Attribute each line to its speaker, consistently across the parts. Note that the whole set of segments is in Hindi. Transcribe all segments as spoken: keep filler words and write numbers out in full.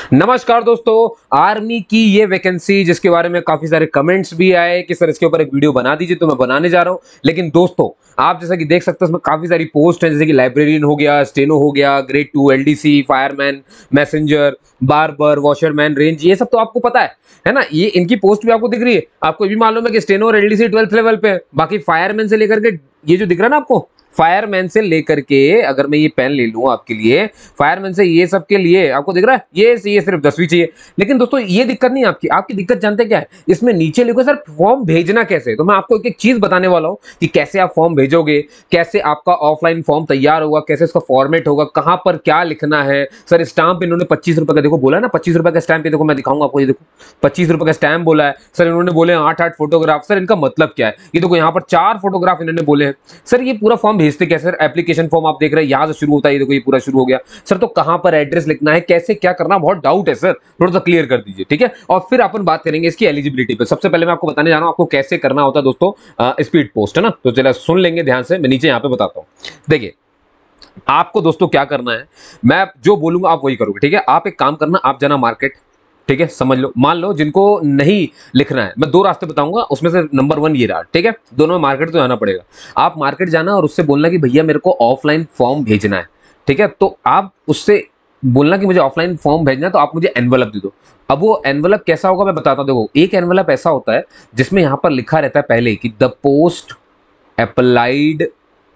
Speaker 1: नमस्कार दोस्तों, आर्मी की ये वैकेंसी जिसके बारे में काफी सारे कमेंट्स भी आए कि सर इसके ऊपर एक वीडियो बना दीजिए, तो मैं बनाने जा रहा हूं। लेकिन दोस्तों, आप जैसा कि देख सकते हो इसमें काफी सारी पोस्ट हैं, जैसे कि लाइब्रेरियन हो गया, स्टेनो हो गया, grade two, LDC, fireman, messenger, barber, washerman, range, ये सब तो आपको पता है है ना। ये इनकी पोस्ट भी आपको दिख रही है। आपको ये भी मालूम है कि स्टेनो और एलडीसी ट्वेल्थ लेवल पे है। बाकी फायरमैन से लेकर के ये जो दिख रहा है ना आपको, फायरमैन से लेकर के, अगर मैं ये पेन ले लूं आपके लिए, फायरमैन से ये सब के लिए आपको दिख रहा है, ये ये सिर्फ दसवीं चाहिए। लेकिन दोस्तों ये दिक्कत नहीं है आपकी। आपकी दिक्कत जानते क्या है? इसमें नीचे लिखो सर फॉर्म भेजना कैसे। तो मैं आपको एक एक चीज बताने वाला हूं कि कैसे आप फॉर्म भेजोगे, कैसे आपका ऑफलाइन फॉर्म तैयार होगा, कैसे इसका फॉर्मेट होगा, कहां पर क्या लिखना है। सर स्टाम्प इन्होंने पच्चीस रुपए का, देखो बोला ना पच्चीस रुपए का स्टैम्प, ये देखो मैं दिखाऊंगा आपको, ये देखो पच्चीस रुपए का स्टैम्प बोला है। सर इन्होंने बोले आठ आठ फोटोग्राफ। सर इनका मतलब क्या है? ये देखो यहाँ पर चार फोटोग्राफ इन्होंने बोले हैं। सर ये पूरा फॉर्म भेजते कैसे? सर एप्लीकेशन फॉर्म आप देख रहे हैं, यहां से शुरू होता है, ये देखो ये पूरा शुरू हो गया। सर तो कहां पर एड्रेस लिखना है, कैसे क्या करना, बहुत डाउट है सर, थोड़ा सा क्लियर कर दीजिए, ठीक है। और फिर अपन बात करेंगे इसकी एलिजिबिलिटी पे। सबसे पहले मैं आपको बताने जा रहा हूं आपको कैसे करना होता है दोस्तों, स्पीड पोस्ट, है ना। तो चलिए सुन लेंगे ध्यान से, मैं नीचे यहां पे बताता हूं। देखिए आपको दोस्तों क्या करना है, मैं जो बोलूंगा आप वही करोगे, ठीक है। आप एक काम करना, आप जाना मार्केट, ठीक है, समझ लो। मान लो जिनको नहीं लिखना है, मैं दो रास्ते बताऊंगा, उसमें से नंबर वन ये रहा, ठीक है। दोनों में मार्केट तो जाना पड़ेगा। आप मार्केट जाना और उससे बोलना कि भैया मेरे को ऑफलाइन फॉर्म भेजना है, ठीक है। तो आप उससे बोलना कि मुझे ऑफलाइन फॉर्म भेजना है, तो आप मुझे एनवलप दे दो। अब वो एनवलप कैसा होगा मैं बताता हूं। देखो एक एनवलप ऐसा होता है जिसमें यहां पर लिखा रहता है पहले कि द पोस्ट अप्लाइड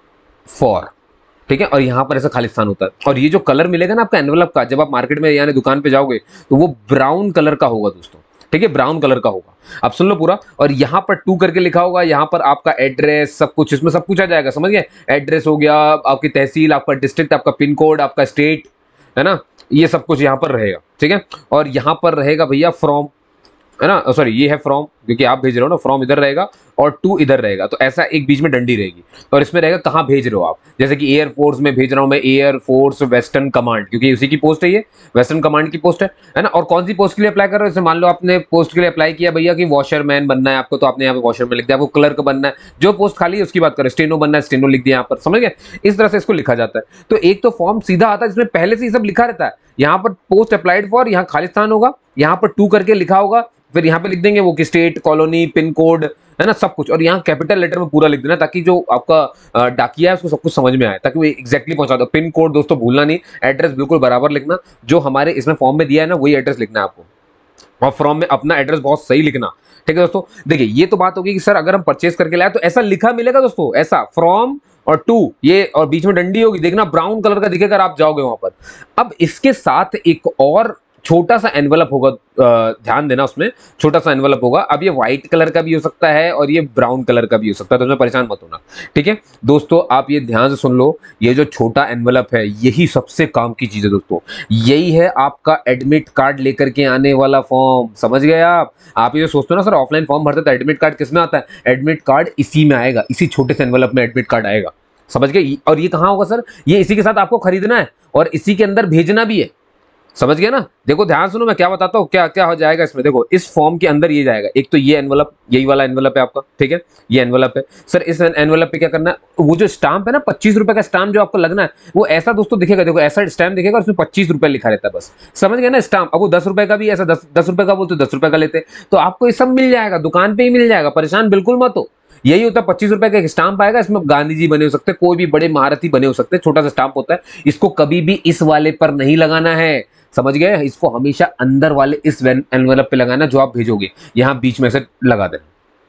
Speaker 1: फॉर, ठीक है। और यहाँ पर ऐसा खाली स्थान होता है। और ये जो कलर मिलेगा ना आपका एनवलप का, जब आप मार्केट में यानी दुकान पे जाओगे, तो वो ब्राउन कलर का होगा दोस्तों, ठीक है, ब्राउन कलर का होगा। आप सुन लो पूरा। और यहाँ पर टू करके लिखा होगा, यहाँ पर आपका एड्रेस, सब कुछ इसमें सब कुछ आ जाएगा, समझ गए। एड्रेस हो गया, आपकी तहसील, आपका डिस्ट्रिक्ट, आपका पिन कोड, आपका स्टेट, है ना, ये सब कुछ यहाँ पर रहेगा, ठीक है। और यहाँ पर रहेगा भैया फ्रॉम, है ना, सॉरी ये है फ्रॉम, क्योंकि आप भेज रहे हो ना, फ्रॉम इधर रहेगा और टू इधर रहेगा, तो ऐसा एक बीच में डंडी रहेगी। और इसमें रहेगा कहाँ भेज रहे हो आप, जैसे कि एयर फोर्स में भेज रहा हूं मैं, एयर फोर्स वेस्टर्न कमांड, क्योंकि उसी की पोस्ट है, ये वेस्टर्न कमांड की पोस्ट है है ना। और कौन सी पोस्ट के लिए अप्लाई कर रहे हो, जैसे मान लो आपने पोस्ट के लिए अप्लाई किया भैया कि वॉशरमैन बनना है आपको, तो आपने यहाँ पे वॉशरमैन लिख दिया। आपको क्लर्क बनना है, जो पोस्ट खाली है उसकी बात करें, स्टेनो बनना है, स्टेनो लिख दिया यहाँ पर, समझ गए। इस तरह से इसको लिखा जाता है। तो एक तो फॉर्म सीधा आता है जिसमें पहले से ही सब लिखा रहता है, यहाँ पर पोस्ट अप्लाइड फॉर, यहाँ खाली स्थान होगा, यहाँ पर टू करके लिखा होगा, फिर यहाँ पे लिख देंगे वो कि स्टेट, कॉलोनी, पिन कोड, है ना, सब कुछ। और यहाँ कैपिटल लेटर में पूरा लिख देना, ताकि जो आपका डाकिया है उसको सब कुछ समझ में आए, ताकि वो एग्जैक्टली पहुंचा दो। पिन कोड दोस्तों भूलना नहीं, एड्रेस बिल्कुल बराबर लिखना, जो हमारे इसमें फॉर्म में दिया है ना वही एड्रेस लिखना है आपको। और फॉर्म में अपना एड्रेस बहुत सही लिखना, ठीक है दोस्तों। देखिए ये तो बात होगी कि सर अगर हम परचेज करके लाए तो ऐसा लिखा मिलेगा दोस्तों, ऐसा फ्रॉम और टू, ये और बीच में डंडी होगी, देखना ब्राउन कलर का दिखेगा, आप जाओगे वहां पर। अब इसके साथ एक और छोटा सा एनवलप होगा, ध्यान देना, उसमें छोटा सा एनवलप होगा। अब ये व्हाइट कलर का भी हो सकता है और ये ब्राउन कलर का भी हो सकता है, तो उसमें परेशान मत होना, ठीक है दोस्तों। आप ये ध्यान से सुन लो, ये जो छोटा एनवलप है यही सबसे काम की चीज है दोस्तों। यही है आपका एडमिट कार्ड लेकर के आने वाला फॉर्म, समझ गए आप। आप ये सोचते हो ना सर ऑफलाइन फॉर्म भरते तो एडमिट कार्ड किस में आता है, एडमिट कार्ड इसी में आएगा, इसी छोटे से एनवलप में एडमिट कार्ड आएगा, समझ गए। और ये कहाँ होगा सर, ये इसी के साथ आपको खरीदना है और इसी के अंदर भेजना भी है, समझ गया ना। देखो ध्यान सुनो, मैं क्या बताता हूँ, क्या क्या हो जाएगा इसमें। देखो इस फॉर्म के अंदर ये जाएगा, एक तो ये एनवलप, यही वाला एनवलप है आपका, ठीक है, ये एनवलप है। सर इस एनवलप पे क्या करना है, वो जो स्टाम्प है ना, पच्चीस रुपए का स्टाम्प जो आपको लगना है, वो ऐसा दोस्तों दिखेगा, देखो ऐसा स्टाम्प दिखेगा, उसमें पच्चीस रुपए लिखा रहता है बस, समझ गए ना स्टाम्प। अब वो दस रुपए का भी ऐसा दस दस रुपए का बोलते दस रुपए का लेते, तो आपको ये सब मिल जाएगा, दुकान पे ही मिल जाएगा, परेशान बिल्कुल मत हो। यही होता है, पच्चीस रुपए का एक स्टाम्प आएगा, इसमें गांधी जी बने हो सकते हैं, कोई भी बड़े महारथी बने हो सकते हैं, छोटा सा स्टाम्प होता है। इसको कभी भी इस वाले पर नहीं लगाना है, समझ गए। इसको हमेशा अंदर वाले इस एनवलप पे लगाना, जो आप भेजोगे, यहां बीच में से लगा देना,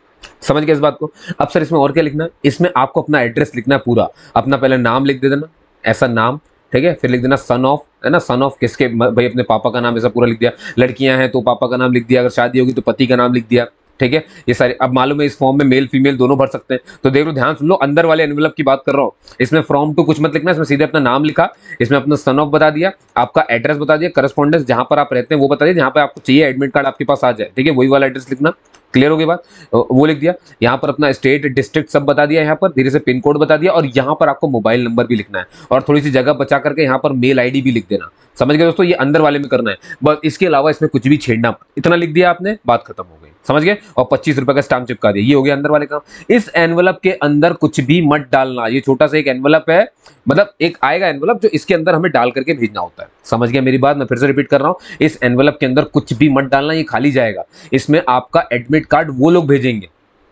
Speaker 1: समझ गए इस बात को। अब सर इसमें और क्या लिखना है, इसमें आपको अपना एड्रेस लिखना है पूरा, अपना पहले नाम लिख दे देना, ऐसा नाम, ठीक है। फिर लिख देना सन ऑफ, है ना, सन ऑफ किसके, भाई अपने पापा का नाम, ऐसा पूरा लिख दिया। लड़कियां हैं तो पापा का नाम लिख दिया, अगर शादी होगी तो पति का नाम लिख दिया, ठीक है। ये सारे अब मालूम है इस फॉर्म में मेल फीमेल दोनों भर सकते हैं, तो देख लो ध्यान सुन लो, अंदर वाले एनवलप की बात कर रहा हूँ। इसमें फ्रॉम टू कुछ मत लिखना, इसमें सीधे अपना नाम लिखा, इसमें अपना सन ऑफ बता दिया, आपका एड्रेस बता दिया, करस्पॉन्डेंस जहां पर आप रहते हैं वो बता दिया, जहां पर आपको चाहिए एडमिट कार्ड आपके पास आ जाए, ठीक है, वही वाला एड्रेस लिखना। क्लियर हो गई बात, वो लिख दिया। यहाँ पर अपना स्टेट, डिस्ट्रिक्ट सब बता दिया, यहाँ पर धीरे से पिन कोड बता दिया, और यहाँ पर आपको मोबाइल नंबर भी लिखना है, और थोड़ी सी जगह बचा करके यहाँ पर मेल आईडी भी लिख देना, समझ गए दोस्तों। ये अंदर वाले में करना है बस, इसके अलावा इसमें कुछ भी छेड़ना, इतना लिख दिया आपने, बात खत्म हो गई। समझ गए, और पच्चीस रुपए का स्टाम्प चिपका दिया। ये हो गया अंदर वाले काम। इस एनवलप के अंदर कुछ भी मत डालना। ये छोटा सा एक एनवलप है, मतलब एक आएगा एनवलप जो इसके अंदर हमें डाल करके भेजना होता है। समझ गया मेरी बात? मैं फिर से रिपीट कर रहा हूं, इस एनवलप के अंदर कुछ भी मत डालना, ये खाली जाएगा। इसमें आपका एडमिट कार्ड वो लोग भेजेंगे।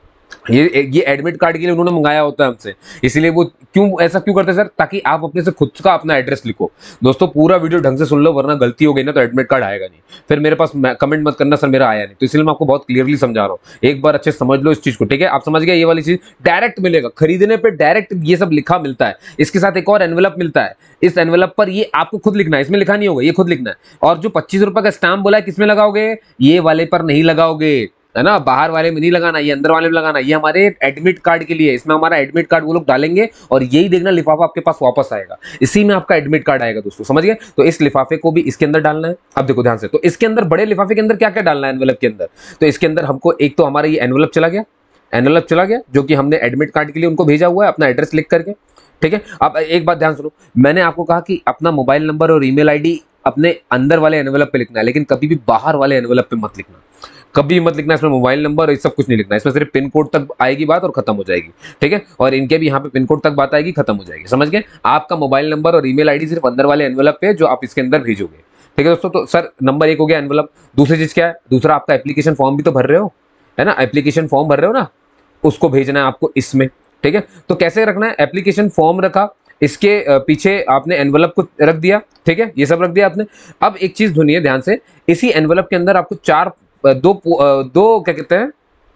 Speaker 1: ये ये एडमिट कार्ड के लिए उन्होंने मंगाया होता है हमसे, इसलिए वो क्यों ऐसा क्यों करते हैं सर? ताकि आप अपने से खुद का अपना एड्रेस लिखो। दोस्तों पूरा वीडियो ढंग से सुन लो, वरना गलती हो गई ना तो एडमिट कार्ड आएगा नहीं, फिर मेरे पास कमेंट मत करना सर मेरा आया नहीं। तो इसलिए मैं आपको बहुत क्लियरली समझा रहा हूँ, एक बार अच्छे समझ लो इस चीज को, ठीक है? आप समझ गए? ये वाली चीज डायरेक्ट मिलेगा, खरीदने पे डायरेक्ट ये सब लिखा मिलता है। इसके साथ एक और एनवलप मिलता है, इस एनवलप पर ये आपको खुद लिखना है, इसमें लिखा नहीं होगा, ये खुद लिखना है। और जो पच्चीस रुपए का स्टाम्प बोला है किसमें लगाओगे? ये वाले पर नहीं लगाओगे, है ना? बाहर वाले में नहीं लगाना, ये अंदर वाले में लगाना। ये हमारे एडमिट कार्ड के लिए है, इसमें हमारा एडमिट कार्ड वो लोग डालेंगे और यही देखना लिफाफा आपके पास वापस आएगा, इसी में आपका एडमिट कार्ड आएगा दोस्तों। समझ गए? तो इस लिफाफे को भी इसके अंदर डालना है। अब देखो ध्यान से, तो इसके अंदर बड़े लिफाफे के अंदर क्या क्या डालना है एनवलप के अंदर? तो इसके अंदर हमको एक तो हमारा ये एनवलप चला गया, एनवलप चला गया जो कि हमने एडमिट कार्ड के लिए उनको भेजा हुआ है अपना एड्रेस लिख करके, ठीक है? अब एक बात ध्यान सुनो, मैंने आपको कहा कि अपना मोबाइल नंबर और ईमेल आईडी अपने अंदर वाले एनवलप पे लिखना है, लेकिन कभी भी बाहर वाले एनवलप पे मत लिखना, कभी मत लिखना। इसमें मोबाइल नंबर और सब कुछ नहीं लिखना, इसमें सिर्फ पिन कोड तक आएगी बात और खत्म हो जाएगी, ठीक है? और इनके भी यहाँ पे पिन कोड तक बात आएगी, खत्म हो जाएगी। समझ गए? आपका मोबाइल नंबर और ईमेल आईडी सिर्फ अंदर वाले एनवलप पे जो आप इसके अंदर भेजोगे, ठीक है दोस्तों? तो सर नंबर एक हो गया एनवलप। दूसरी चीज क्या है? दूसरा आपका एप्लीकेशन फॉर्म भी तो भर रहे हो, है ना? एप्लीकेशन फॉर्म भर रहे हो ना, उसको भेजना है आपको इसमें, ठीक है? तो कैसे रखना है? एप्लीकेशन फॉर्म रखा, इसके पीछे आपने एनवलप को रख दिया, ठीक है? ये सब रख दिया आपने। अब एक चीज सुनिए ध्यान से, इसी एनवलप के अंदर आपको चार दो दो क्या कहते हैं,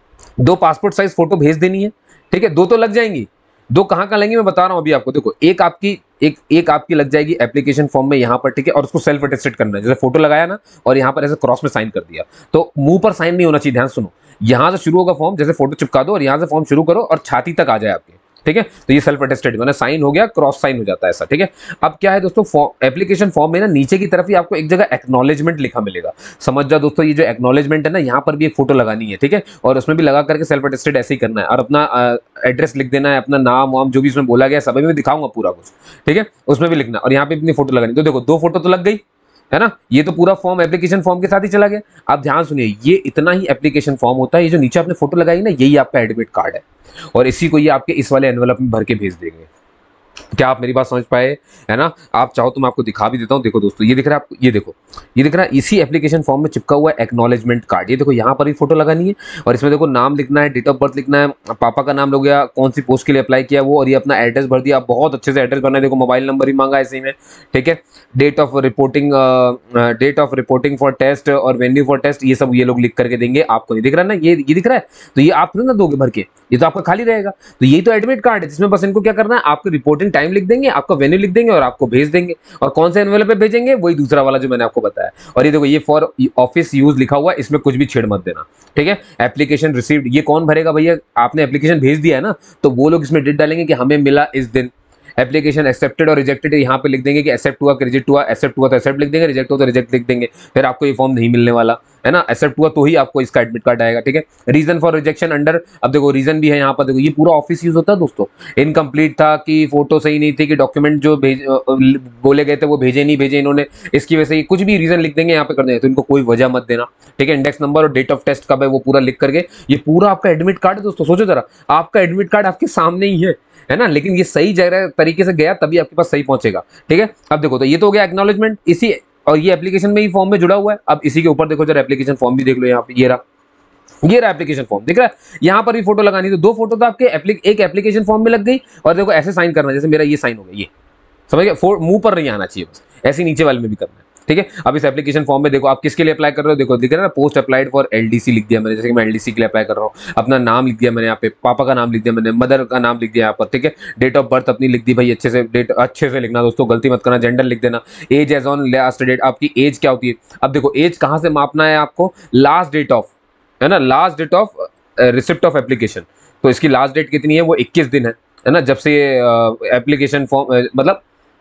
Speaker 1: दो पासपोर्ट साइज फोटो भेज देनी है, ठीक है? दो तो लग जाएंगी, दो कहाँ कहाँ लगेंगी मैं बता रहा हूँ अभी आपको। देखो एक आपकी एक एक आपकी लग जाएगी एप्लीकेशन फॉर्म में यहाँ पर, ठीक है? और उसको सेल्फ अटेस्टेड करना है, जैसे फोटो लगाया ना और यहाँ पर ऐसे क्रॉस में साइन कर दिया, तो मुंह पर साइन नहीं होना चाहिए। ध्यान सुनो, यहाँ से शुरू होगा फॉर्म, जैसे फोटो चिपका दो और यहाँ से फॉर्म शुरू करो और छाती तक आ जाए आपके, ठीक है? तो ये सेल्फ अटेस्टेड मैंने साइन हो गया, क्रॉस साइन हो जाता है ऐसा, ठीक है? अब क्या है दोस्तों, एप्लीकेशन फॉर्म में ना नीचे की तरफ ही आपको एक जगह एक्नॉलेजमेंट लिखा मिलेगा। समझ जाओ दोस्तों, ये जो एक्नॉलेजमेंट है ना, यहाँ पर भी एक फोटो लगानी है, ठीक है? और उसमें भी लगा करके सेल्फ अटेस्टेड ऐसे ही करना है और अपना एड्रेस लिख देना है, अपना नाम वाम जो भी इसमें बोला गया सब मैं दिखाऊंगा पूरा कुछ, ठीक है? उसमें भी लिखना और यहाँ पे अपनी फोटो लगानी। तो देखो दो फोटो तो लग गई, है ना? ये तो पूरा फॉर्म एप्लीकेशन फॉर्म के साथ ही चला गया। अब ध्यान सुनिए, ये इतना ही एप्लीकेशन फॉर्म होता है, ये जो नीचे आपने फोटो लगाई ना, यही आपका एडमिट कार्ड है और इसी को ये आपके इस वाले एनवलप में भर के भेज देंगे। क्या आप मेरी बात समझ पाए? है ना? आप चाहो तो मैं आपको दिखा भी देता हूं। देखो दोस्तों, ये दिख रहा है आपको, ये देखो, ये दिख रहा है इसी एप्लीकेशन फॉर्म में चिपका हुआ है एक्नॉलेजमेंट कार्ड। ये देखो यहाँ पर भी फोटो लगानी है और इसमें देखो नाम लिखना है, डेट ऑफ बर्थ लिखना है, पापा का नाम हो गया, कौन सी पोस्ट के लिए अप्लाई किया वो, और ये अपना एड्रेस भर दिया। आप बहुत अच्छे से एड्रेस भरना है, देखो मोबाइल नंबर ही मांगा इसी में, ठीक है? Date of reporting, date of reporting for test और वेन्यू फॉर टेस्ट, ये सब ये लोग लिख करके देंगे। आपको नहीं दिख रहा ना, ये ये दिख रहा है, तो ये आप ना दोगे भर के, ये तो आपका खाली रहेगा। तो यही तो एडमिट कार्ड है जिसमें बस इनको क्या करना है, आपकी रिपोर्टिंग टाइम लिख देंगे, आपका वेन्यू लिख देंगे और आपको भेज देंगे। और कौन से एनवेलप पे भेजेंगे? वही दूसरा वाला जो मैंने आपको बताया। और ये देखो, ये फॉर ऑफिस यूज लिखा हुआ है, इसमें कुछ भी छेड़ मत देना, ठीक है? एप्लीकेशन रिसीव्ड, ये कौन भरेगा भैया? आपने एप्लीकेशन भेज दिया है ना, तो वो लोग इसमें डेट डालेंगे कि हमें मिला इस दिन। एप्लीकेशन एक्सेप्टेड और रिजेक्टेड यहाँ पे लिख देंगे कि एक्सेप्ट हुआ कि रिजेक्ट हुआ। एक्सेप्ट हुआ तो एक्सेप्ट लिख देंगे, रिजेक्ट हुआ तो रिजेक्ट लिख देंगे। फिर आपको ये फॉर्म नहीं मिलने वाला, है ना? एक्सेप्ट हुआ तो ही आपको इसका एडमिट कार्ड आएगा, ठीक है? रीजन फॉर रिजेक्शन अंडर, अब देखो रीजन भी है यहाँ पर, देखो ये पूरा ऑफिस यूज होता है दोस्तों। इनकम्प्लीट था कि फोटो सही नहीं थी कि डॉक्यूमेंट जो भेज बोले गए थे वो भेजे नहीं भेजे इन्होंने, इसकी वजह से कुछ भी रीजन लिख देंगे यहाँ पे कर देंगे, तो इनको कोई वजह मत देना, ठीक है? इंडेक्स नंबर और डेट ऑफ टेस्ट कब है वो पूरा लिख करके, ये पूरा आपका एडमिट कार्ड है दोस्तों। सोचो जरा, आपका एडमिट कार्ड आपके सामने ही है, है ना? लेकिन ये सही जगह तरीके से गया तभी आपके पास सही पहुंचेगा, ठीक है? अब देखो, तो ये तो हो गया एक्नॉलेजमेंट, इसी और ये एप्लीकेशन में ही फॉर्म में जुड़ा हुआ है। अब इसी के ऊपर देखो जरा, एप्लीकेशन फॉर्म भी देख लो, यहाँ पे ये रहा, ये रहा एप्लीकेशन फॉर्म, दिख रहा है? यहाँ पर भी फोटो लगानी, तो दो फोटो तो आपके एप्ली, एक एप्लीकेशन फॉर्म में लग गई। और देखो ऐसे साइन करना, जैसे मेरा ये साइन हो गया, ये समझ गया? मुंह पर नहीं आना चाहिए, बस ऐसे नीचे वाले में भी करना है, ठीक है? अब इस एप्लीकेशन फॉर्म में देखो आप किसके लिए अप्लाई कर रहे हो, देखो दिख रहा है ना, पोस्ट अप्लाइड फॉर एलडीसी लिख दिया मैंने, जैसे कि मैं एलडीसी के लिए अप्लाई कर रहा हूँ। अपना नाम लिख दिया मैंने यहाँ पे, पापा का नाम लिख दिया मैंने, मदर का नाम लिख दिया यहाँ पर, ठीक है? डेट ऑफ बर्थ अपनी लिख दी भाई, अच्छे से डेट अच्छे से लिखना दोस्तों, गलती मत करना। जेंडर लिख देना, age age on last date, आपकी एज क्या होती है? अब देखो एज कहाँ से मापना है आपको? लास्ट डेट ऑफ, है ना, last date of receipt of application. तो इसकी लास्ट डेट कितनी है? वो इक्कीस दिन है, है ना? जब से एप्लीकेशन फॉर्म, मतलब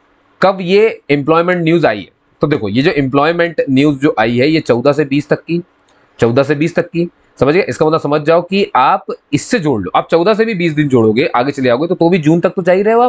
Speaker 1: कब ये एम्प्लॉयमेंट न्यूज आई है। तो देखो ये जो एम्प्लॉयमेंट न्यूज जो आई है, ये चौदह से बीस तक की, चौदह से बीस तक की, समझ गए? इसका मतलब समझ जाओ कि आप इससे जोड़ लो, आप चौदह से भी बीस दिन जोड़ोगे, आगे चले आओगे तो तो भी जून तक तो जा ही रहे हो आप,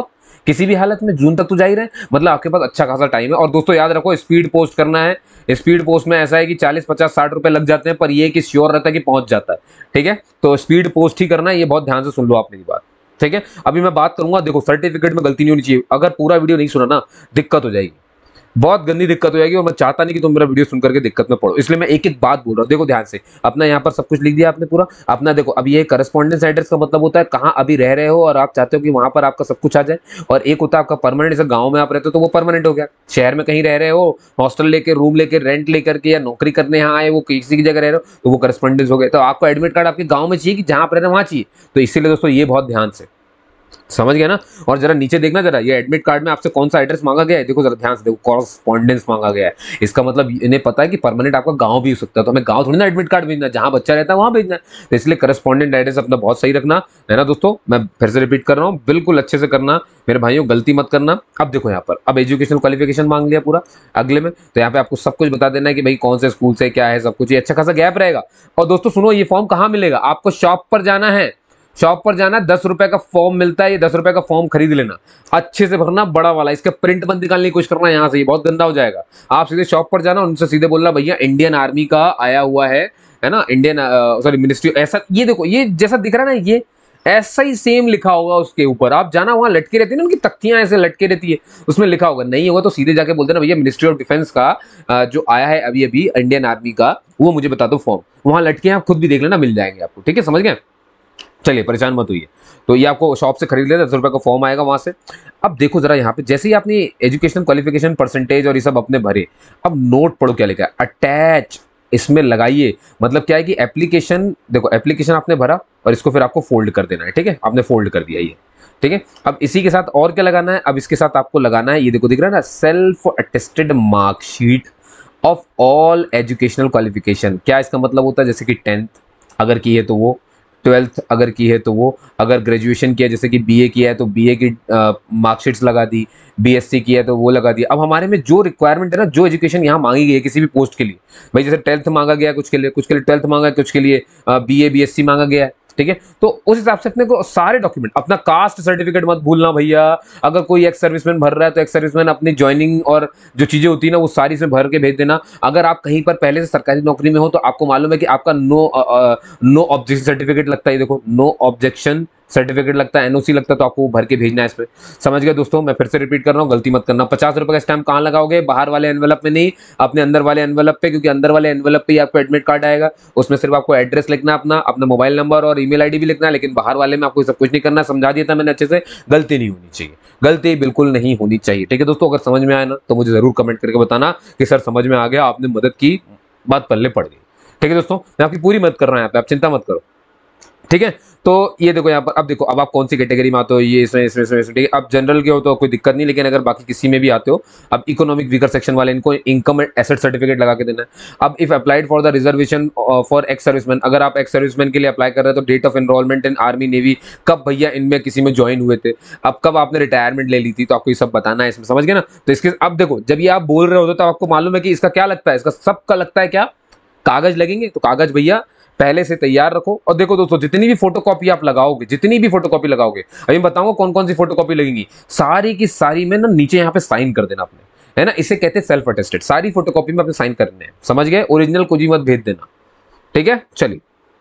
Speaker 1: किसी भी हालत में जून तक तो जा ही रहे, मतलब आपके पास अच्छा खासा टाइम है। और दोस्तों याद रखो, स्पीड पोस्ट करना है। स्पीड पोस्ट में ऐसा है कि चालीस पचास साठ रुपए लग जाते हैं, पर ये कि श्योर रहता है कि पहुंच जाता है। ठीक है, तो स्पीड पोस्ट ही करना है, ये बहुत ध्यान से सुन लो आप मेरी बात। ठीक है, अभी मैं बात करूंगा, देखो सर्टिफिकेट में गलती नहीं होनी चाहिए। अगर पूरा वीडियो नहीं सुना ना, दिक्कत हो जाएगी, बहुत गंदी दिक्कत हो जाएगी, और मैं चाहता नहीं कि तुम मेरा वीडियो सुन करके दिक्कत में पड़ो, इसलिए मैं एक एक बात बोल रहा हूँ। देखो ध्यान से, अपना यहाँ पर सब कुछ लिख दिया आपने पूरा अपना। देखो अब ये करस्पॉन्डेंस एड्रेस का मतलब होता है कहाँ अभी रह रहे हो और आप चाहते हो कि वहां पर आपका सब कुछ आ जाए। और एक होता है आपका परमानेंट, जैसे गाँव में आप रहते हो तो वो परमानेंट हो गया, शहर में कहीं रह रहे हो, हॉस्टल लेके, रूम लेके, रेंट लेकर के, या नौकरी करने यहाँ आए, वो किसी की जगह रह रहे हो, तो वो करस्पॉन्डेंस हो गए। तो आपको एडमिट कार्ड आपके गाँव में चाहिए कि जहाँ आप रह रहे हैं वहाँ चाहिए, तो इसीलिए दोस्तों ये बहुत ध्यान से समझ गया ना। और जरा नीचे देखना, जरा ये एडमिट कार्ड में आपसे कौन सा एड्रेस मांगा गया है, देखो जरा ध्यान से देखो, कॉरस्पॉन्डेंस मांगा गया है। इसका मतलब इन्हें पता है कि परमानेंट आपका गांव भी हो सकता है, तो हमें गांव थोड़ी ना एडमिट कार्ड भेजना है, जहां बच्चा रहता है वहां भेजना है। तो इसलिए करस्पॉन्डेंट एड्रेस अपना बहुत सही रखना है ना दोस्तों। मैं फिर से रिपीट कर रहा हूँ, बिल्कुल अच्छे से करना मेरे भाइयों, गलती मत करना। अब देखो यहाँ पर, अब एजुकेशनल क्वालिफिकेशन मांग लिया पूरा अगले में, तो यहाँ पे आपको सब कुछ बता देना है कि भाई कौन से स्कूल से क्या है, सब कुछ। ये अच्छा खासा गैप रहेगा। और दोस्तों सुनो, ये फॉर्म कहाँ मिलेगा, आपको शॉप पर जाना है। शॉप पर जाना, दस रुपए का फॉर्म मिलता है, ये दस रुपए का फॉर्म खरीद लेना, अच्छे से भरना, बड़ा वाला, इसका प्रिंट मत निकालने की कोशिश करना यहाँ से, ये बहुत गंदा हो जाएगा। आप सीधे शॉप पर जाना, उनसे सीधे बोलना भैया इंडियन आर्मी का आया हुआ है है ना, इंडियन सॉरी मिनिस्ट्री, ऐसा। ये देखो, ये जैसा दिख रहा है ना, ये ऐसा ही सेम लिखा होगा उसके ऊपर। आप जाना, वहां लटके रहती है ना उनकी तख्तियां, ऐसे लटके रहती है, उसमें लिखा होगा। नहीं होगा तो सीधे जाके बोल देना भैया मिनिस्ट्री ऑफ डिफेंस का अ, जो आया है अभी अभी इंडियन आर्मी का, वो मुझे बता दो फॉर्म। वहां लटके हैं, आप खुद भी देख लेना, मिल जाएंगे आपको। ठीक है, समझ गए। चलिए परेशान मत होइए। तो ये आपको शॉप से खरीद लेना, दस रुपए का फॉर्म आएगा वहां से। अब देखो जरा यहाँ पे, जैसे ही आपने एजुकेशन क्वालिफिकेशन परसेंटेज और ये सब अपने भरे, अब नोट पढ़ो क्या लिखा है, अटैच इसमें लगाइए। मतलब क्या है कि एप्लीकेशन, देखो एप्लीकेशन आपने भरा और इसको फिर आपको फोल्ड कर देना है। ठीक है, आपने फोल्ड कर दिया ये। ठीक है, अब इसी के साथ और क्या लगाना है, अब इसके साथ आपको लगाना है, ये देखो दिख रहा है ना, self attested marksheet of all educational qualification. क्या इसका मतलब होता है, जैसे कि टेंथ अगर की है तो वो, ट्वेल्थ अगर की है तो वो, अगर ग्रेजुएशन किया जैसे कि बीए किया है तो बीए की मार्कशीट्स लगा दी, बीएससी किया है तो वो लगा दी। अब हमारे में जो रिक्वायरमेंट है ना, जो एजुकेशन यहाँ मांगी गई है किसी भी पोस्ट के लिए, भाई जैसे ट्वेल्थ मांगा गया है कुछ के लिए, कुछ के लिए ट्वेल्थ मांगा है, कुछ के लिए बीए बीएससी मांगा गया है। ठीक है, तो उस हिसाब से अपने को सारे डॉक्यूमेंट, अपना कास्ट सर्टिफिकेट मत भूलना भैया। अगर कोई एक्स सर्विसमैन भर रहा है तो एक्स सर्विसमैन अपनी ज्वाइनिंग और जो चीजें होती है ना, वो सारी इसमें भर के भेज देना। अगर आप कहीं पर पहले से सरकारी नौकरी में हो तो आपको मालूम है कि आपका नो नो ऑब्जेक्शन सर्टिफिकेट लगता है, देखो नो ऑब्जेक्शन सर्टिफिकेट लगता है, एनओसी लगता है, तो आपको वो भर के भेजना है इस पे। समझ गए दोस्तों, मैं फिर से रिपीट कर रहा हूँ, गलती मत करना। पचास रुपए का स्टैम्प कहाँ लगाओगे, बाहर वाले एनवेलप में नहीं, अपने अंदर वाले एनवेलप पे, क्योंकि अंदर वाले एनवेलप पे ही आपको एडमिट कार्ड आएगा। उसमें सिर्फ आपको एड्रेस लिखना है अपना, अपना मोबाइल नंबर और ईमेल आईडी भी लिखना है, लेकिन बाहर वाले में आपको सब कुछ नहीं करना। समझा दिया था मैंने अच्छे से, गलती नहीं होनी चाहिए, गलती बिल्कुल नहीं होनी चाहिए। ठीक है दोस्तों, अगर समझ में आया ना तो मुझे जरूर कमेंट करके बताना कि सर समझ में आ गया, आपने मदद की, बात पल्ले पड़ गई। ठीक है दोस्तों, मैं आपकी पूरी मदद कर रहा हूँ यहाँ पे, आप चिंता मत करो। ठीक है, तो ये देखो यहाँ पर, अब देखो अब आप कौन सी कैटेगरी में आते हो, ये इसमें इसमें इसमें, ठीक है। अब जनरल के हो तो कोई दिक्कत नहीं, लेकिन अगर बाकी किसी में भी आते हो, अब इकोनॉमिक वीकर सेक्शन वाले, इनको इनकम एंड एसेट सर्टिफिकेट लगा के देना है। अब if applied for the reservation for ex serviceman, अगर आप एक्स सर्विसमैन के लिए अप्लाई कर रहे हो तो date of enrolment in army navy, कब भैया इनमें किसी में ज्वाइन हुए थे, अब कब आपने रिटायरमेंट ले ली थी, तो आपको ये सब बताना है इसमें। समझ गए ना। तो इसके अब देखो, जब ये आप बोल रहे होते तो आपको मालूम है कि इसका क्या लगता है, इसका सबका लगता है क्या, कागज लगेंगे। तो कागज भैया पहले से तैयार रखो। और देखो दोस्तों, जितनी भी फोटोकॉपी आप लगाओगे, जितनी भी फोटोकॉपी लगाओगे, अभी बताऊंगा कौन कौन सी फोटोकॉपी लगेंगी, सारी की सारी में ना नीचे यहाँ पे साइन कर देना अपने, है ना, इसे कहते हैं सेल्फ अटेस्टेड। सारी फोटोकॉपी में अपने साइन करने हैं, समझ गए, ओरिजिनल कुछ भी मत भेज देना। ठीक है, चलिए।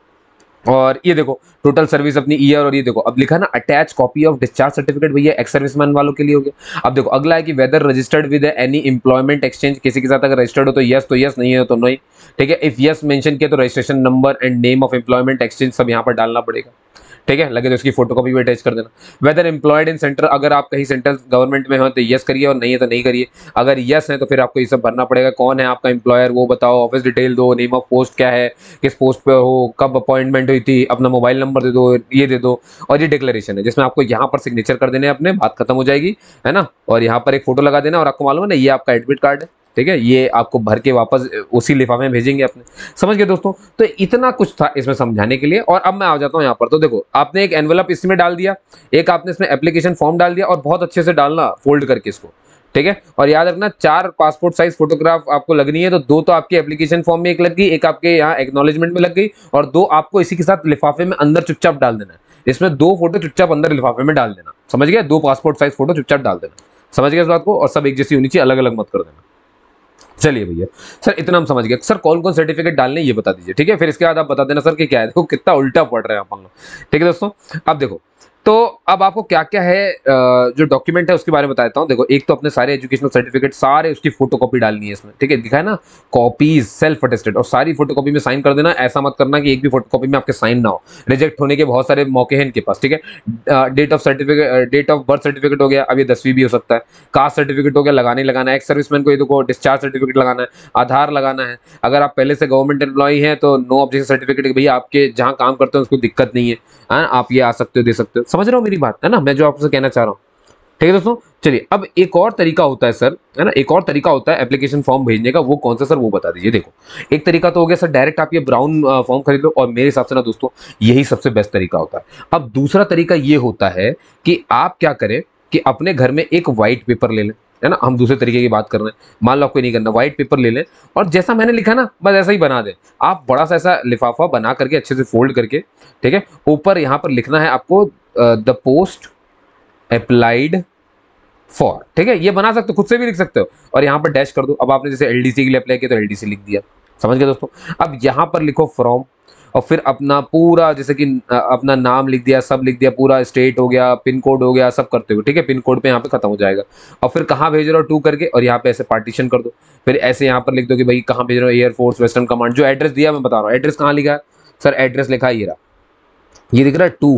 Speaker 1: और ये देखो टोटल सर्विस अपनी ईयर, और ये देखो अब लिखा ना attach copy of discharge certificate, भैया एक्स सर्विसमैन वालों के लिए हो गया। अब देखो अगला है कि whether registered with any employment exchange, किसी के साथ अगर रजिस्टर्ड हो तो यस तो यस, नहीं है तो नहीं। ठीक है, इफ यस मेंशन किया तो registration number and name of employment exchange सब यहाँ पर डालना पड़ेगा। ठीक है, लगे तो उसकी फोटोकॉपी भी अटैच कर देना। वेदर एम्प्लॉयड इन सेंटर, अगर आप कहीं सेंट्रल गवर्नमेंट में हो तो यस करिए, और नहीं है तो नहीं करिए। अगर यस है तो फिर आपको ये सब भरना पड़ेगा, कौन है आपका एम्प्लॉयर वो बताओ, ऑफिस डिटेल दो, नेम ऑफ पोस्ट क्या है, किस पोस्ट पे हो, कब अपॉइंटमेंट हुई थी, अपना मोबाइल नंबर दे दो, ये दे दो। और ये डिक्लेरेशन है जिसमें आपको यहाँ पर सिग्नेचर कर देने अपने, बात खत्म हो जाएगी, है ना। और यहाँ पर एक फोटो लगा देना, और आपको मालूम है ना ये आपका एडमिट कार्ड है। ठीक है, ये आपको भर के वापस उसी लिफाफे में भेजेंगे अपने। समझ गए दोस्तों, तो इतना कुछ था इसमें समझाने के लिए। और अब मैं आ जाता हूँ यहाँ पर। तो देखो आपने एक एनवेलप इसमें डाल दिया, एक आपने इसमें एप्लीकेशन फॉर्म डाल दिया, और बहुत अच्छे से डालना फोल्ड करके इसको। ठीक है, और याद रखना चार पासपोर्ट साइज फोटोग्राफ आपको लगनी है, तो दो तो आपके एप्लीकेशन फॉर्म में एक लग गई, एक आपके यहाँ एक्नॉलेजमेंट में लग गई, और दो आपको इसी के साथ लिफाफे में अंदर चुपचाप डाल देना है। इसमें दो फोटो चुपचाप अंदर लिफाफे में डाल देना। समझ गया? दो पासपोर्ट साइज फोटो चुपचाप डाल देना, समझ गया इस बात को? और सब एक जैसी होनी चाहिए, अलग अलग मत कर देना। चलिए भैया सर इतना हम समझ गए। सर कौन कौन सर्टिफिकेट डालने ये बता दीजिए, ठीक है? फिर इसके बाद आप बता देना सर कि क्या है। देखो कितना उल्टा पढ़ रहे हैं अपन लोग, ठीक है दोस्तों? अब देखो, तो अब आपको क्या क्या है जो डॉक्यूमेंट है उसके बारे में बता देता हूँ। देखो एक तो अपने सारे एजुकेशनल सर्टिफिकेट, सारे उसकी फोटोकॉपी डालनी है इसमें, ठीक है? दिखा है ना, कॉपीज सेल्फ अटेस्टेड, और सारी फोटोकॉपी में साइन कर देना। ऐसा मत करना कि एक भी फोटोकॉपी में आपके साइन ना हो, रिजेक्ट होने के बहुत सारे मौके हैं इनके पास, ठीक है? Date of certificate, date of birth certificate हो गया, अब ये दसवीं भी हो सकता है। कास्ट सर्टिफिकेट हो गया, लगाने लगाना है। एक्स सर्विसमैन को ये देखो डिस्चार्ज सर्टिफिकेट लगाना है, आधार लगाना है। अगर आप पहले से गवर्नमेंट एम्प्लॉई हैं तो नो ऑब्जेक्शन सर्टिफिकेट, भैया आपके जहां काम करते हैं उसको दिक्कत नहीं है, हाँ आप ये आ सकते हो, दे सकते हो। समझ रहे हो मेरी बात, है ना? मैं जो आपसे कहना चाह रहा हूँ, ठीक है दोस्तों? चलिए अब एक और तरीका होता है सर, है ना, एक और तरीका होता है एप्लीकेशन फॉर्म भेजने का। वो कौन सा सर, वो बता दीजिए। देखो एक तरीका तो हो गया सर, डायरेक्ट आप ये ब्राउन फॉर्म खरीद लो, और मेरे हिसाब से ना दोस्तों यही सबसे बेस्ट तरीका होता है। अब दूसरा तरीका ये होता है कि आप क्या करें कि अपने घर में एक व्हाइट पेपर ले लें, है ना? हम दूसरे तरीके की बात कर रहे हैं, मान लो आपको नहीं करना, व्हाइट पेपर ले लें और जैसा मैंने लिखा ना बस ऐसा ही बना दें। आप बड़ा सा ऐसा लिफाफा बना करके अच्छे से फोल्ड करके, ठीक है, ऊपर यहाँ पर लिखना है आपको द पोस्ट अप्लाइड फॉर, ठीक है? ये बना सकते हो, खुद से भी लिख सकते हो, और यहाँ पर डैश कर दो। अब आपने जैसे एलडीसी के लिए अप्लाई किया तो एलडीसी लिख दिया, समझ गए दोस्तों? अब यहाँ पर लिखो फ्रॉम, और फिर अपना पूरा जैसे कि अपना नाम लिख दिया, सब लिख दिया, पूरा स्टेट हो गया, पिन कोड हो गया, सब करते हुए, ठीक है? पिन कोड पे यहाँ पे खत्म हो जाएगा। और फिर कहाँ भेज रहे हो टू करके, और यहाँ पे ऐसे पार्टीशन कर दो। फिर ऐसे यहाँ पर लिख दो कि भाई कहाँ भेज रहे हो, एयरफोर्स वेस्टर्न कमांड। जो एड्रेस दिया मैं बता रहा हूँ, एड्रेस कहाँ लिखा है सर? एड्रेस लिखा है ये रहा, ये दिख रहा है टू,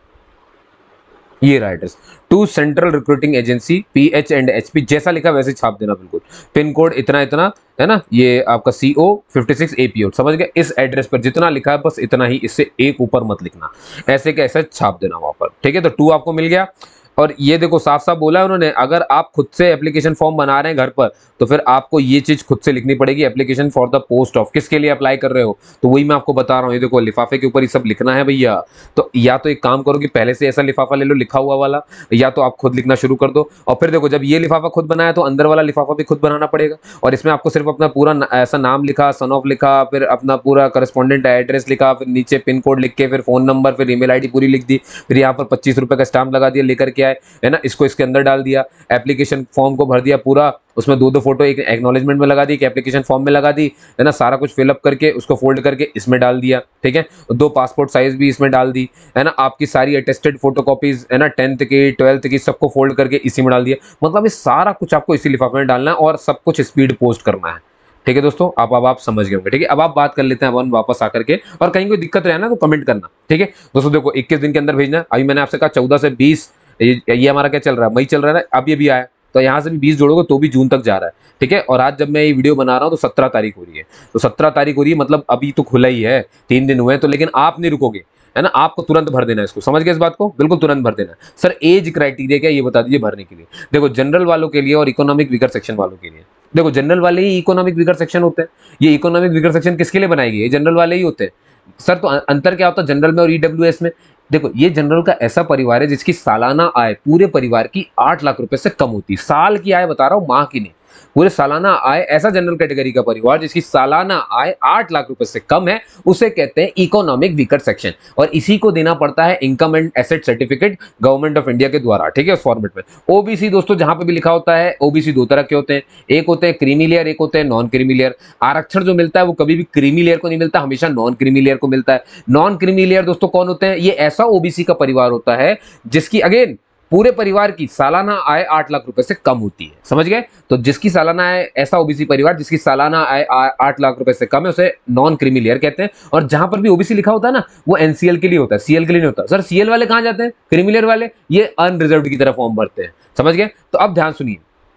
Speaker 1: ये रहा address, to central recruiting agency P H and H P, जैसा लिखा वैसे छाप देना बिल्कुल। पिन कोड इतना इतना, है ना? ये आपका C O fifty six A P O, समझ गए? इस एड्रेस पर जितना लिखा है बस इतना ही, इससे एक ऊपर मत लिखना, ऐसे के ऐसे छाप देना वहां पर, ठीक है? तो टू आपको मिल गया। और ये देखो साफ साफ बोला है उन्होंने, अगर आप खुद से एप्लीकेशन फॉर्म बना रहे हैं घर पर तो फिर आपको ये चीज खुद से लिखनी पड़ेगी, application for the post of, किसके लिए अप्लाई कर रहे हो। तो वही मैं आपको बता रहा हूँ, ये देखो लिफाफे के ऊपर ये सब लिखना है भैया। तो या तो एक काम करो कि पहले से ऐसा लिफाफा ले लो लिखा हुआ वाला, या तो आप खुद लिखना शुरू कर दो। और फिर देखो जब ये लिफाफा खुद बनाया तो अंदर वाला लिफाफा भी खुद बनाना पड़ेगा, और इसमें आपको सिर्फ अपना पूरा ऐसा नाम लिखा, सन ऑफ लिखा, फिर अपना पूरा करस्पॉन्डेंट एड्रेस लिखा, फिर नीचे पिन कोड लिख के, फिर फोन नंबर, फिर ईमेल आईडी पूरी लिख दी, फिर यहाँ पर पच्चीस रुपए का स्टाम्प लगा दिया, लेकर के आए, है ना? इसको इसके अंदर डाल दिया, एप्लीकेशन फॉर्म को भर दिया पूरा, उसमें दो दो फोटो एक एक्नॉलेजमेंट में लगा दी, एक एप्लीकेशन फॉर्म में लगा दी, है ना? सारा कुछ फिलअप करके उसको फोल्ड करके इसमें डाल दिया, ठीक है? दो पासपोर्ट साइज भी इसमें डाल दी, है ना? आपकी सारी अटेस्टेड फोटोकॉपीज, है ना, टेंथ की ट्वेल्थ की, सबको फोल्ड करके इसी में डाल दिया। मतलब ये सारा कुछ आपको इसी लिफाफे में डालना है और सब कुछ स्पीड पोस्ट करना है, ठीक है दोस्तों? आप अब आप समझ गए होंगे, ठीक है? अब आप बात कर लेते हैं अपन वापस आकर के, और कहीं कोई दिक्कत रहे ना तो कमेंट करना, ठीक है दोस्तों? देखो इक्कीस दिन के अंदर भेजना है। अभी मैंने आपसे कहा चौदह से बीस, ये, ये हमारा क्या चल रहा है, मई चल रहा है ना, अब ये भी आया, तो यहाँ से भी बीस जोड़ोगे तो भी जून तक जा रहा है, ठीक है? और आज जब मैं ये वीडियो बना रहा हूँ तो सत्रह तारीख हो रही है, तो सत्रह तारीख हो रही है मतलब अभी तो खुला ही है, तीन दिन हुए हैं। तो लेकिन आप नहीं रुकोगे, है ना? आपको तुरंत भर देना है इसको, समझ गए इस बात को? बिल्कुल तुरंत भर देना है। सर एज क्राइटेरिया क्या ये बता दीजिए भरने के लिए। देखो जनरल वालों के लिए और इकोनॉमिक वीकर सेक्शन वालों के लिए, देखो जनरल वाले ही इकोनॉमिक वीकर सेक्शन होते हैं। ये इकोनॉमिक वीकर सेक्शन किसके लिए बनाई गई है? जनरल वाले ही होते हैं सर। तो अंतर क्या होता है जनरल में और ईडब्ल्यूएस में? देखो ये जनरल का ऐसा परिवार है जिसकी सालाना आय पूरे परिवार की आठ लाख रुपए से कम होती है। साल की आय बता रहा हूं, माह की नहीं, पूरे सालाना आय। ऐसा जनरल कैटेगरी का परिवार जिसकी सालाना आय आठ लाख रुपए से कम है उसे कहते हैं इकोनॉमिक वीकर सेक्शन, और इसी को देना पड़ता है income and asset certificate government of India के द्वारा, ठीक है? उस फॉर्मेट में। ओबीसी दोस्तों जहां पे भी लिखा होता है, ओबीसी दो तरह के होते हैं, एक होते हैं क्रीमी लेयर, एक होते हैं नॉन क्रीमी लेयर। आरक्षण जो मिलता है वो कभी भी क्रीमी लेयर को नहीं मिलता, हमेशा नॉन क्रीमी लेयर को मिलता है। नॉन क्रीमी लेयर दोस्तों कौन होते हैं? ये ऐसा ओबीसी का परिवार होता है जिसकी अगेन पूरे परिवार की सालाना आय आठ लाख रुपए से कम होती है, समझ गए? तो जिसकी सालाना आय, ऐसा ओबीसी परिवार जिसकी सालाना आय आठ लाख रुपए से कम है उसे नॉन क्रीमी लेयर कहते हैं। और जहां पर भी ओबीसी लिखा होता है ना वो एनसीएल के लिए होता है, सीएल के लिए नहीं होता। सर सीएल वाले कहां जाते हैं? क्रीमी लेयर वाले, ये अनरिजर्व्ड की तरह फॉर्म भरते हैं, समझ गए? तो अब ध्यान सुनिए,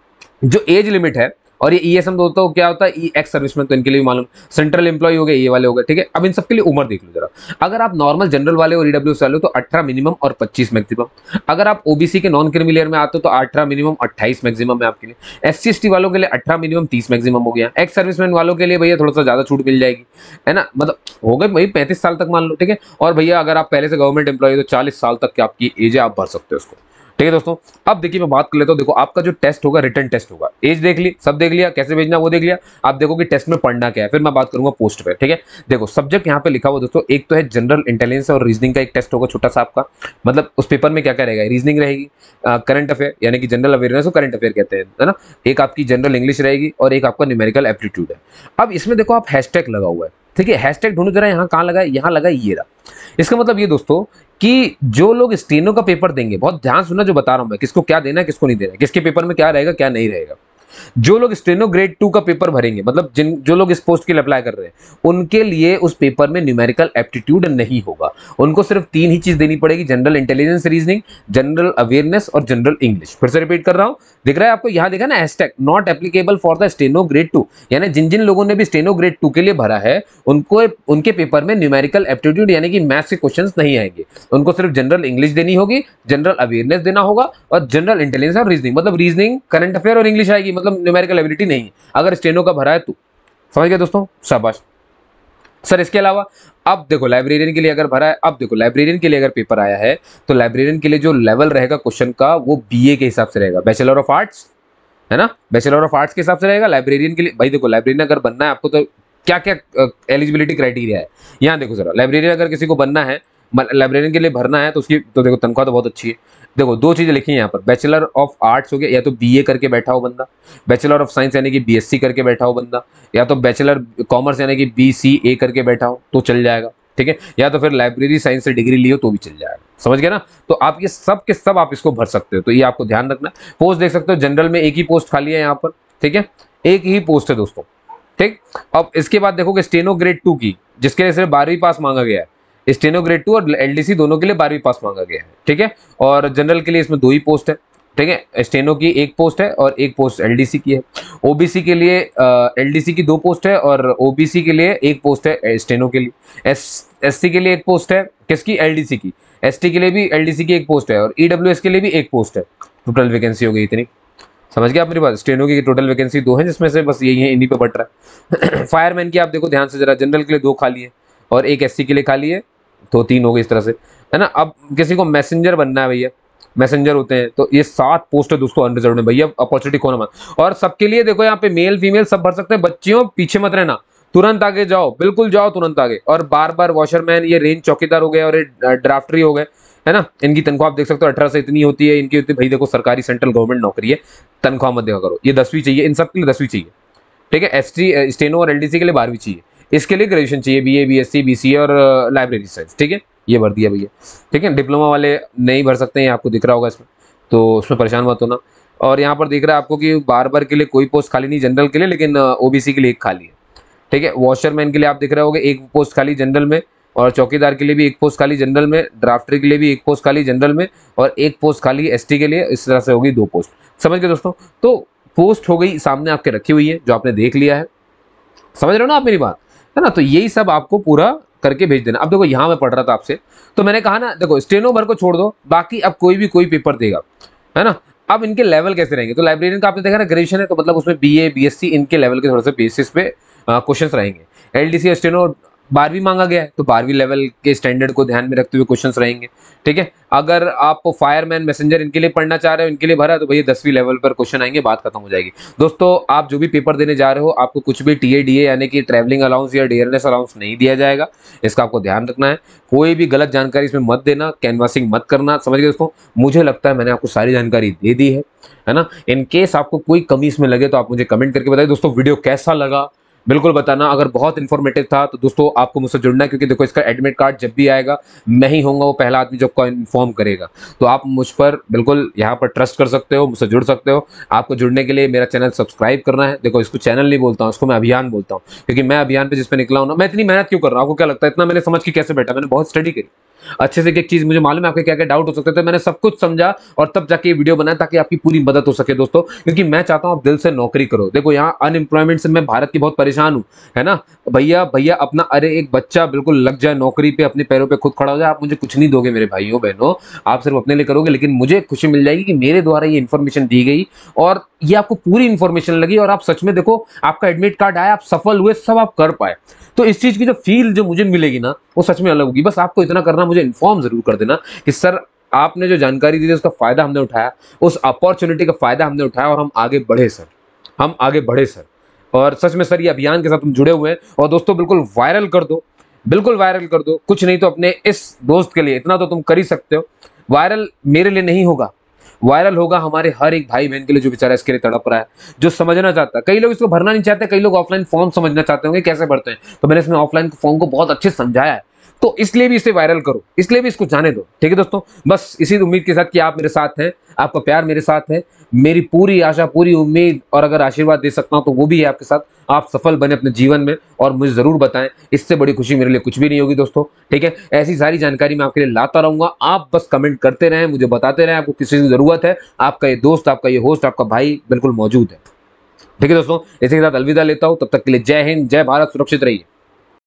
Speaker 1: जो एज लिमिट है और ये ईएसएम दोस्तों क्या होता है, ई एक्स सर्विसमैन, तो इनके लिए भी मालूम, सेंट्रल एम्प्लॉय हो गए, ये वाले हो गए, ठीक है? अब इन सबके लिए उम्र देख लो जरा। अगर आप नॉर्मल जनरल वाले और ईडब्ल्यूएस वाले हो तो अठारह मिनिमम और पच्चीस मैक्सिमम। अगर आप ओबीसी के नॉन क्रीमी लेयर में आते हो तो अठारह मिनिमम अट्ठाईस मैक्सिमम है आपके लिए। एससी एसटी वालों के लिए अठारह मिनिमम तीस मैक्सिमम हो गया। एक्स सर्विसमैन वालों के लिए भैया थोड़ा सा ज्यादा छूट मिल जाएगी, है ना? मतलब हो गए भाई पैंतीस साल तक मान लो, ठीक है? और भैया अगर आप पहले से गवर्नमेंट एम्प्लॉय हो तो चालीस साल तक की आपकी एज है, आप भर सकते हो उसको, ठीक है दोस्तों, अब देखिए मैं बात कर लेता हूँ। देखो आपका जो टेस्ट होगा रिटर्न टेस्ट होगा, एज देख ली, सब देख लिया, कैसे भेजना वो देख लिया। आप देखो कि टेस्ट में पढ़ना क्या है, फिर मैं बात करूंगा पोस्ट पे। ठीक है, देखो सब्जेक्ट यहाँ पे लिखा हुआ दोस्तों, एक तो है जनरल इंटेलिजेंस और रीजनिंग का एक टेस्ट होगा छोटा सा आपका। मतलब उस पेपर में क्या क्या रहेगा, रीजनिंग रहेगी, करंट अफेयर यानी कि जनरल अवेयरनेस को करंट अफेयर कहते हैं, है ना। एक आपकी जनरल इंग्लिश रहेगी और एक आपका न्यूमेरिकल एप्टीट्यूड है। अब इसमें देखो आप हैशटैग लगा हुआ है, ठीक है, हैशटैग ढूंढो जरा, यहाँ कहाँ लगा है, यहाँ लगा है, ये रहा। इसका मतलब ये दोस्तों कि जो लोग स्टेनो का पेपर देंगे, बहुत ध्यान सुनना जो बता रहा हूं मैं, किसको क्या देना है किसको नहीं देना है, किसके पेपर में क्या रहेगा क्या नहीं रहेगा। जो लोग स्टेनो ग्रेड टू का पेपर भरेंगे, मतलब जिन जो लोग इस पोस्ट के लिए अप्लाई कर रहे हैं, उनके लिए उस पेपर में न्यूमेरिकल एप्टीट्यूड नहीं होगा। उनको सिर्फ तीन ही चीज देनी पड़ेगी, general intelligence reasoning, general awareness और जनरल इंग्लिश। फिर से रिपीट कर रहा हूं, दिख रहा है आपको, यहां देखा ना hashtag not applicable for the steno grade two, यानी जिन जिन लोगों ने भी स्टेनो ग्रेड टू के लिए भरा है, उनको उनके पेपर में न्यूमेरिकल एप्टीट्यूड यानी कि मैथ्स के क्वेश्चंस नहीं आएंगे। उनको सिर्फ जनरल इंग्लिश देनी होगी, जनरल अवेयरनेस देना होगा और जनरल इंटेलिजेंस और रीजनिंग, मतलब रीजनिंग, करंट अफेयर और इंग्लिश आएगी, मतलब न्यूमेरिकल एबिलिटी नहीं, अगर स्टेनो का भरा है तो। समझ गए दोस्तों, शाबाश सर। इसके अलावा अब देखो लाइब्रेरियन के लिए अगर भरा है, अब देखो लाइब्रेरियन के लिए अगर पेपर आया है तो लाइब्रेरियन के लिए जो लेवल रहेगा क्वेश्चन का वो बीए के हिसाब से रहेगा, बैचलर ऑफ आर्ट्स, है ना, बैचलर ऑफ आर्ट्स के हिसाब से रहेगा लाइब्रेरियन के लिए। भाई देखो लाइब्रेरियन अगर बनना है आपको तो क्या क्या एलिजिबिलिटी क्राइटेरिया है, यहाँ देखो जरा। लाइब्रेरियन अगर किसी को बनना है, लाइब्रेरियन के लिए भरना है तो उसकी तो देखो तनख्वाह तो बहुत अच्छी है। देखो दो चीजें लिखी हैं यहाँ पर, बैचलर ऑफ आर्ट्स हो गया, या तो बीए करके बैठा हो बंदा, बैचलर ऑफ साइंस यानी कि बीएससी करके बैठा हो बंदा, या तो बैचलर कॉमर्स यानी कि बीसीए करके बैठा हो तो चल जाएगा, ठीक है, या तो फिर लाइब्रेरी साइंस से डिग्री ली हो तो भी चल जाएगा। समझ गए ना, तो आप ये सब के सब आप इसको भर सकते हो, तो ये आपको ध्यान रखना है। पोस्ट देख सकते हो, जनरल में एक ही पोस्ट खाली है यहाँ पर, ठीक है, एक ही पोस्ट है दोस्तों, ठीक। अब इसके बाद देखोगे स्टेनो ग्रेड टू की, जिसके लिए सिर्फ बारहवीं पास मांगा गया है, स्टेनो ग्रेड टू और एलडीसी दोनों के लिए बारहवीं पास मांगा गया है, ठीक है। और जनरल के लिए इसमें दो ही पोस्ट है, ठीक है, स्टेनो की एक पोस्ट है और एक पोस्ट एलडीसी की है। ओबीसी के लिए एलडीसी की दो पोस्ट है और ओबीसी के लिए एक पोस्ट है स्टेनो के लिए। एस एससी के लिए एक पोस्ट है, किसकी, एलडीसी की। एसटी के लिए भी एलडीसी की एक पोस्ट है और ईडब्ल्यूएस के लिए भी एक पोस्ट है। टोटल वैकेंसी हो गई इतनी। समझ गया आप मेरी बात, स्टेनो की टोटल वैकेंसी दो है, जिसमें से बस यही है, इन्हीं पे बट रहा है। फायरमैन की आप देखो ध्यान से जरा, जनरल के लिए दो खाली है और एक एससी के लिए खाली है, तो तीन हो गए इस तरह से, है ना। अब किसी को मैसेंजर बनना है भैया, मैसेंजर होते हैं, तो ये सात पोस्ट है दोस्तों अनरिजर्व में, भैया अपॉर्चुनिटी खोना मत। और सबके लिए देखो यहाँ पे मेल फीमेल सब भर सकते हैं। बच्चियों पीछे मत रहना, तुरंत आगे जाओ, बिल्कुल जाओ तुरंत आगे। और बार बार वॉशरमैन, ये रेंज चौकीदार हो गए और ये ड्राफ्टरी हो गए, है ना, इनकी तनख्वाह आप देख सकते हो अठारह से इतनी होती है, इनकी होती है। भाई देखो सरकारी सेंट्रल गवर्नमेंट नौकरी है, तनख्वाह मत देखा करो। ये दसवीं चाहिए, इन सब के लिए दसवीं चाहिए, ठीक है। एस टी स्टेनो और एलडीसी के लिए बारहवीं चाहिए, इसके लिए ग्रेजुएशन चाहिए, बीए बीएससी बीसीए और लाइब्रेरी साइंस, ठीक है, ये भर दिया भैया, ठीक है। डिप्लोमा वाले नहीं भर सकते हैं, आपको दिख रहा होगा इसमें, तो उसमें परेशान मत होना। और यहाँ पर दिख रहा है आपको कि बार बार के लिए कोई पोस्ट खाली नहीं जनरल के लिए, लेकिन ओबीसी के लिए एक खाली है, ठीक है। वॉशरमैन के लिए आप दिख रहे होगे एक पोस्ट खाली जनरल में, और चौकीदार के लिए भी एक पोस्ट खाली जनरल में, ड्राफ्टरी के लिए भी एक पोस्ट खाली जनरल में, और एक पोस्ट खाली एसटी के लिए। इस तरह से होगी दो पोस्ट। समझ गए दोस्तों, तो पोस्ट हो गई सामने आपके रखी हुई है, जो आपने देख लिया है। समझ रहे हो ना आप मेरी बात, है ना। तो यही सब आपको पूरा करके भेज देना। अब देखो यहाँ मैं पढ़ रहा था आपसे, तो मैंने कहा ना, देखो स्टेनो भर को छोड़ दो, बाकी अब कोई भी कोई पेपर देगा, है ना। अब इनके लेवल कैसे रहेंगे, तो लाइब्रेरियन का आपने देखा ना ग्रेजुएशन है, तो मतलब उसमें बीए बीएससी इनके लेवल के थोड़े से बेसिस पे क्वेश्चंस रहेंगे। एलडीसी और स्टेनो बारहवीं मांगा गया है, तो बारहवीं लेवल के स्टैंडर्ड को ध्यान में रखते हुए क्वेश्चंस रहेंगे, ठीक है। अगर आप फायरमैन मैसेंजर इनके लिए पढ़ना चाह रहे हो, इनके लिए भरा, तो भैया दसवीं लेवल पर क्वेश्चन आएंगे, बात खत्म हो जाएगी। दोस्तों आप जो भी पेपर देने जा रहे हो, आपको कुछ भी टीए डीए यानी कि ट्रैवलिंग अलाउंस या डियरनेस अलाउंस नहीं दिया जाएगा, इसका आपको ध्यान रखना है। कोई भी गलत जानकारी इसमें मत देना, कैनवासिंग मत करना। समझ गए दोस्तों, मुझे लगता है मैंने आपको सारी जानकारी दे दी है, है ना। इन केस आपको कोई कमी इसमें लगे तो आप मुझे कमेंट करके बताइए। दोस्तों वीडियो कैसा लगा बिल्कुल बताना, अगर बहुत इन्फॉर्मेटिव था तो दोस्तों आपको मुझसे जुड़ना है, क्योंकि देखो इसका एडमिट कार्ड जब भी आएगा मैं ही होऊंगा वो पहला आदमी जो आपको इन्फॉर्म करेगा। तो आप मुझ पर बिल्कुल यहाँ पर ट्रस्ट कर सकते हो, मुझसे जुड़ सकते हो। आपको जुड़ने के लिए मेरा चैनल सब्सक्राइब करना है। देखो इसको चैनल नहीं बोलता हूँ, इसको मैं अभियान बोलता हूँ, क्योंकि मैं अभियान पे जिस पे निकला हूँ ना, मैं इतनी मेहनत क्यों कर रहा हूँ, आपको क्या लगता है इतना मैंने समझ के कैसे बैठा, मैंने बहुत स्टडी करी अच्छे से, एक चीज मुझे मालूम है आपके क्या क्या डाउट हो सकते थे, मैंने सब कुछ समझा और तब जाके ये वीडियो बनाया ताकि आपकी पूरी मदद हो सके दोस्तों, क्योंकि मैं चाहता हूं आप दिल से नौकरी करो। देखो यहाँ अनएम्प्लॉयमेंट से मैं भारत की बहुत परेशान हूं, है ना भैया। भैया अपना, अरे एक बच्चा बिल्कुल लग जाए नौकरी पे, अपने पैरों पे खुद खड़ा हो जाए। आप मुझे कुछ नहीं दोगे मेरे भाइयों बहनों, आप सिर्फ अपने लिए करोगे, लेकिन मुझे खुशी मिल जाएगी कि मेरे द्वारा ये इन्फॉर्मेशन दी गई और ये आपको पूरी इन्फॉर्मेशन लगी और आप सच में देखो आपका एडमिट कार्ड आया, आप सफल हुए, सब आप कर पाए। तो इस चीज की जो फील जो मुझे मिलेगी ना, वो सच में अलग होगी। बस आपको इतना करना, मुझे इन्फॉर्म जरूर कर देना कि सर आपने जो जानकारी दी थी उसका फ़ायदा हमने उठाया, उस अपॉर्च्युनिटी का फ़ायदा हमने उठाया और हम आगे बढ़े सर, हम आगे बढ़े सर। और सच में सर ये अभियान के साथ हम जुड़े हुए हैं और दोस्तों बिल्कुल वायरल कर दो, बिल्कुल वायरल कर दो। कुछ नहीं तो अपने इस दोस्त के लिए इतना तो तुम कर ही सकते हो। वायरल मेरे लिए नहीं होगा, वायरल होगा हमारे हर एक भाई-बहन के लिए जो बेचारा इसके लिए तड़प रहा है, जो समझना चाहता है। कई लोग इसको भरना नहीं चाहते, कई लोग ऑफलाइन फॉर्म समझना चाहते होंगे कैसे भरते हैं। तो मैंने इसमें ऑफलाइन फॉर्म को बहुत अच्छे से समझाया है। तो इसलिए भी इसे वायरल करो, इसलिए भी इसको जाने दो। ठीक है दोस्तों? बस इसी उम्मीद के साथ कि आप मेरे साथ हैं, आपका प्यार मेरे साथ है, मेरी पूरी आशा, पूरी उम्मीद और अगर आशीर्वाद दे सकता हूँ तो वो भी है आपके साथ। आप सफल बने अपने जीवन में और मुझे ज़रूर बताएँ, इससे बड़ी खुशी मेरे लिए कुछ भी नहीं होगी दोस्तों। ठीक है? ऐसी सारी जानकारी मैं आपके लिए लाता रहूँगा। आप बस कमेंट करते रहें, मुझे बताते रहें, आपको किसी की ज़रूरत है, आपका ये दोस्त, आपका ये होस्ट, आपका भाई बिल्कुल मौजूद है। ठीक है दोस्तों? इसी के साथ अलविदा लेता हूँ, तब तक के लिए जय हिंद, जय भारत, सुरक्षित रहिए।